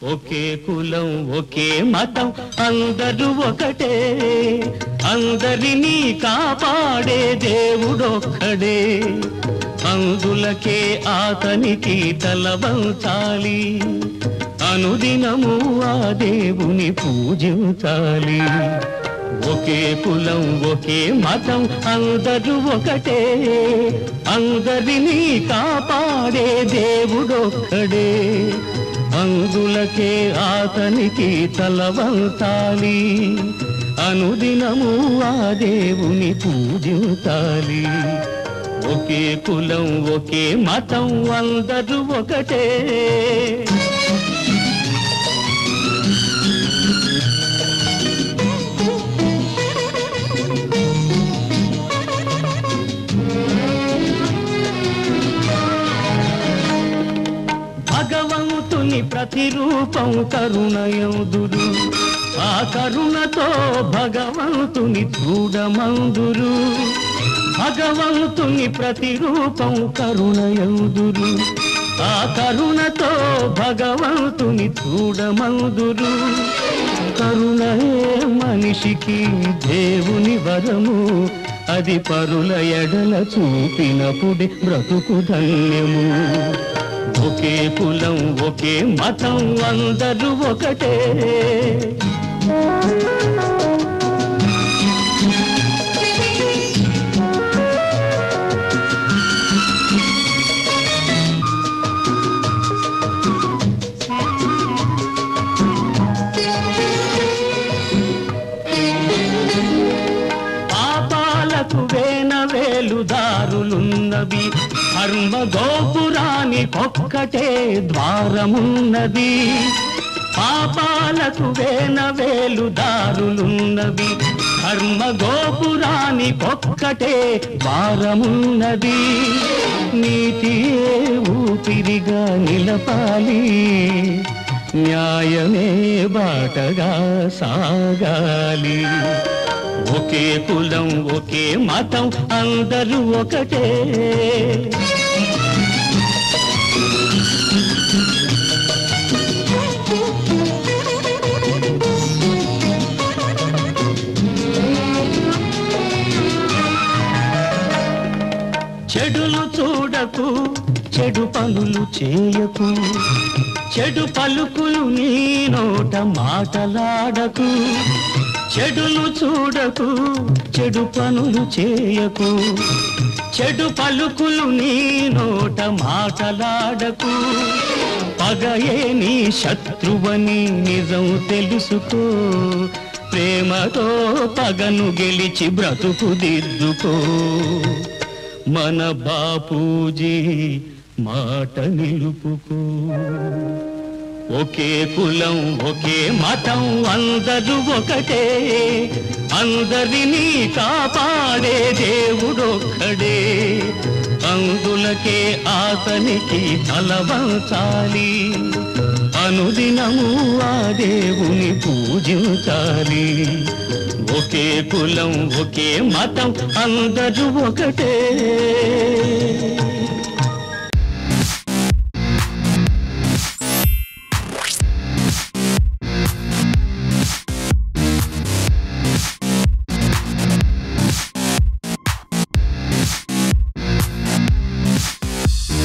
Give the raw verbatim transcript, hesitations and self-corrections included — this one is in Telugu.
ఒకే కులం ఒకే మతం అందరూ ఒకటే, అందరినీ కాపాడే దేవుడొక్కడే. అందులకే ఆతనికి తల వంచాలి, అనుదినము ఆ దేవుని పూజించాలి. ఒకే కులం ఒకే మతం అందరూ ఒకటే, అందరినీ కాపాడే దేవుడొక్కడే. అందులకే ఆతనికి తల వంచాలి, అనుదినము ఆ దేవుని పూజించాలి. ఒకే కులం ఒకే మతం అందరూ ఒకటే. భగవంతుని ప్రతిరూపం కరుణయందురు, ఆ కరుణతో భగవంతుని చూడమందురు. భగవంతుని ప్రతిరూపం కరుణయందురు, ఆ కరుణతో భగవంతుని చూడమందురు. కరుణయే మనిషికి దేవుని వరము, అది పరుల ఎడల చూపినప్పుడే బ్రతుకు ధన్యము. ఒకే కులం ఒకే మతం అందరూ ఒకటే. పాపాలకు వేన వేలు దారులున్నవి, ధర్మ గోపురానికొక్కటే ద్వారమున్నది. పాపాలకు వేన వేలు దారులున్నవి, ధర్మ గోపురానికొక్కటే ద్వారమున్నది. నీతియే ఊపిరిగా నిలపాలి, న్యాయమే బాటగా సాగాలి. ఒకే కులం ఒకే మతం అందరూ ఒకటే. చెడులు చూడకు, చెడు పనులు చేయకు, చెడు పలుకులు నీ నోట మాటలాడకు. చెడులు చూడకు, చెడు పనులు చేయకు, చెడు పలుకులు నీ నోట మాటలాడకు. పగయే నీ శత్రువని నిజం తెలుసుకో, ప్రేమతో పగను గెలిచి బ్రతుకు దిద్దుకో. మన బాపూజీ మాట నిలుపుకో. ఒకే కులం ఒకే మతం అందరూ ఒకటే, అందరినీ కాపాడే దేవుడొక్కడే. అందులకే ఆతనికి తల వంచాలి, అనుదినము ఆ దేవుని పూజించాలి. ఒకే కులం ఒకే మతం అందరూ ఒకటే.